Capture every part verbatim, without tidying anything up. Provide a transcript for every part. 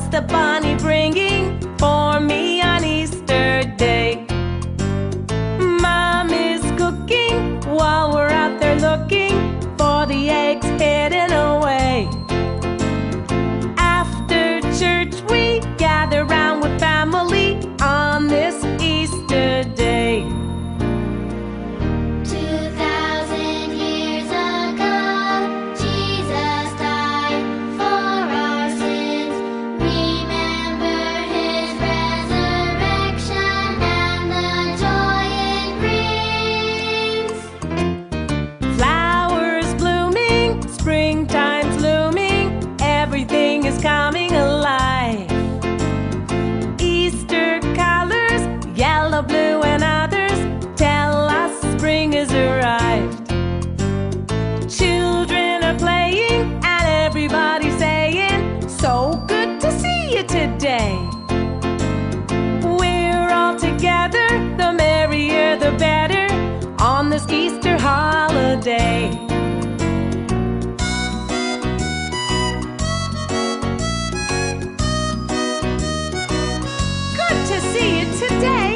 What's the bunny bringing for me on Easter Day? Mom is cooking while we're out there looking for the eggs hidden away. After church we gather round with family on this Easter Day. Two thousand years ago, Jesus died for our sins. Remember his resurrection and the joy it brings. Flowers blooming, springtime's looming, everything is coming alive. Easter colors, yellow, blue, and others tell us spring has arrived. Children are playing and everybody's saying, so good to see you today. We're all together, the merrier the better, on this Easter holiday. Good to see you today.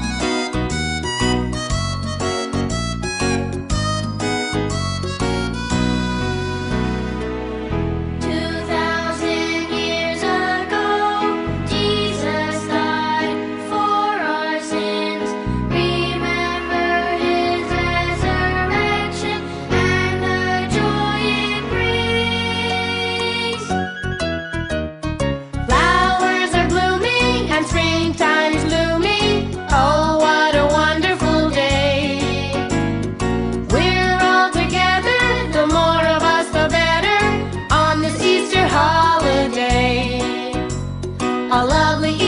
Two thousand years ago, Jesus died for our sins. Remember his resurrection and the joy it brings. Flowers are blooming and springtime's looming. Oh, what a wonderful day. We're all together, the more of us the better, on this Easter holiday. A lovely